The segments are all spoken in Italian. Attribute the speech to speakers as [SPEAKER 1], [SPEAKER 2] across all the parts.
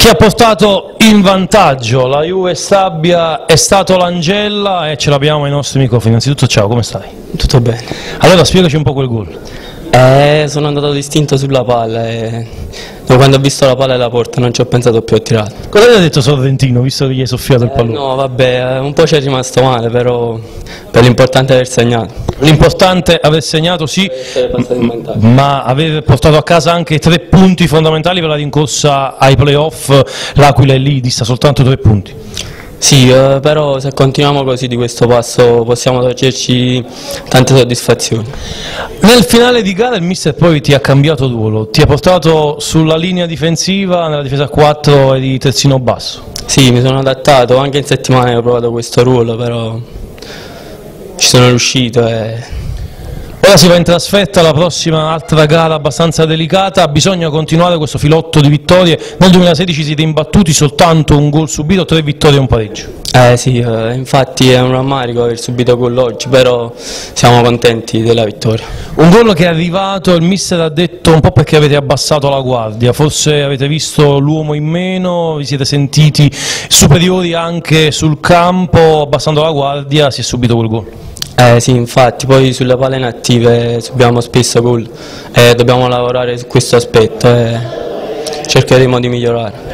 [SPEAKER 1] Chi ha portato in vantaggio la Juve Stabia è stato l'Angella e ce l'abbiamo ai nostri microfoni. Innanzitutto ciao, come stai?
[SPEAKER 2] Tutto bene.
[SPEAKER 1] Allora spiegaci un po' quel gol.
[SPEAKER 2] Sono andato distinto sulla palla e quando ho visto la palla e la porta non ci ho pensato più a tirare.
[SPEAKER 1] Cosa ti ha detto Sorrentino, visto che gli hai soffiato il pallone?
[SPEAKER 2] No, vabbè, un po' ci è rimasto male, però per l'importante è aver segnato.
[SPEAKER 1] L'importante è aver segnato, sì, ma aver portato a casa anche 3 punti fondamentali per la rincorsa ai playoff. L'Aquila è lì, dista soltanto 3 punti.
[SPEAKER 2] Sì, però se continuiamo così di questo passo possiamo toglierci tante soddisfazioni.
[SPEAKER 1] Nel finale di gara il mister poi ti ha cambiato ruolo, ti ha portato sulla linea difensiva, nella difesa a 4 e di terzino basso.
[SPEAKER 2] Sì, mi sono adattato, anche in settimana ho provato questo ruolo, però ci sono riuscito e...
[SPEAKER 1] Ora si va in trasferta, la prossima altra gara abbastanza delicata, bisogna continuare questo filotto di vittorie. Nel 2016 siete imbattuti, soltanto un gol subito, 3 vittorie e un pareggio.
[SPEAKER 2] Sì, infatti è un rammarico aver subito gol oggi, però siamo contenti della vittoria.
[SPEAKER 1] Un gol che è arrivato, il mister ha detto un po' perché avete abbassato la guardia, forse avete visto l'uomo in meno, vi siete sentiti superiori anche sul campo, abbassando la guardia si è subito quel gol.
[SPEAKER 2] Sì, infatti, poi sulle palle inattive subiamo spesso gol e dobbiamo lavorare su questo aspetto e cercheremo di migliorare.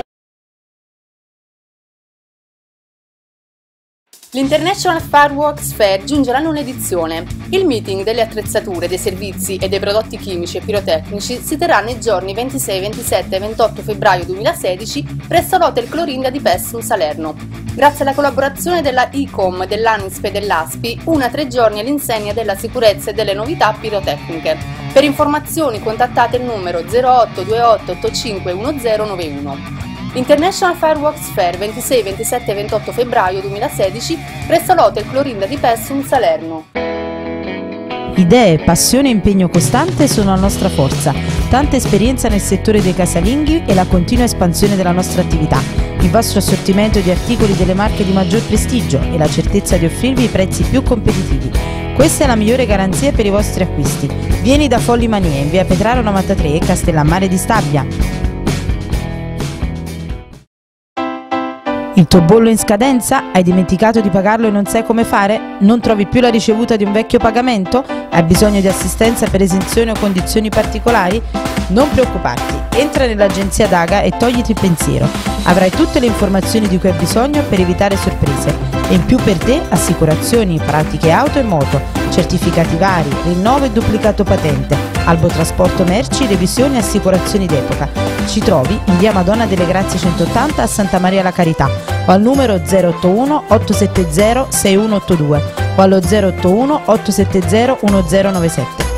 [SPEAKER 3] L'International Fireworks Fair giunge alla 9ª edizione. Il meeting delle attrezzature, dei servizi e dei prodotti chimici e pirotecnici si terrà nei giorni 26, 27 e 28 febbraio 2016 presso l'Hotel Clorinda di Pessum Salerno. Grazie alla collaborazione della ICOM, dell'ANISP e dell'ASPI, una 3 giorni all'insegna della sicurezza e delle novità pirotecniche. Per informazioni contattate il numero 0828 85 1091. International Fireworks Fair 26, 27 e 28 febbraio 2016 presso l'Hotel Clorinda di Pessum Salerno.
[SPEAKER 4] Idee, passione e impegno costante sono la nostra forza. Tanta esperienza nel settore dei casalinghi e la continua espansione della nostra attività. Il vostro assortimento di articoli delle marche di maggior prestigio e la certezza di offrirvi i prezzi più competitivi. Questa è la migliore garanzia per i vostri acquisti. Vieni da Folli Manie in via Petraro 93, Castellammare di Stabia. Il tuo bollo è in scadenza? Hai dimenticato di pagarlo e non sai come fare? Non trovi più la ricevuta di un vecchio pagamento? Hai bisogno di assistenza per esenzioni o condizioni particolari? Non preoccuparti, entra nell'agenzia Daga e togliti il pensiero. Avrai tutte le informazioni di cui hai bisogno per evitare sorprese. E in più per te assicurazioni, pratiche auto e moto, certificati vari, rinnovo e duplicato patente, albo trasporto merci, revisioni e assicurazioni d'epoca. Ci trovi in via Madonna delle Grazie 180 a Santa Maria la Carità o al numero 081 870 6182 o allo 081 870 1097.